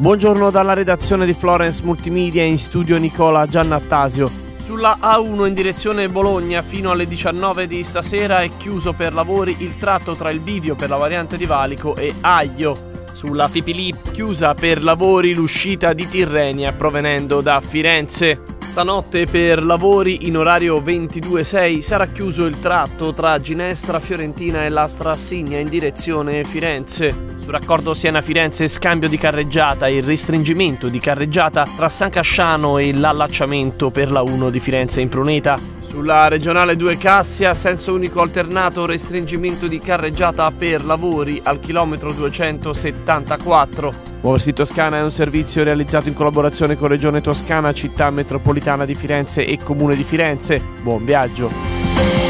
Buongiorno dalla redazione di Florence Multimedia, in studio Nicola Giannattasio. Sulla A1 in direzione Bologna fino alle 19 di stasera è chiuso per lavori il tratto tra il bivio per la variante di Valico e Aglio. Sulla Fipili chiusa per lavori l'uscita di Tirrenia provenendo da Firenze. Stanotte per lavori in orario 22:06 sarà chiuso il tratto tra Ginestra Fiorentina e Lastra Assigna in direzione Firenze. Sul raccordo Siena-Firenze scambio di carreggiata e il restringimento di carreggiata tra San Casciano e l'allacciamento per la 1 di Firenze in Pruneta. Sulla regionale 2 Cassia, senso unico alternato, restringimento di carreggiata per lavori al chilometro 274. Muoversi Toscana è un servizio realizzato in collaborazione con Regione Toscana, Città Metropolitana di Firenze e Comune di Firenze. Buon viaggio!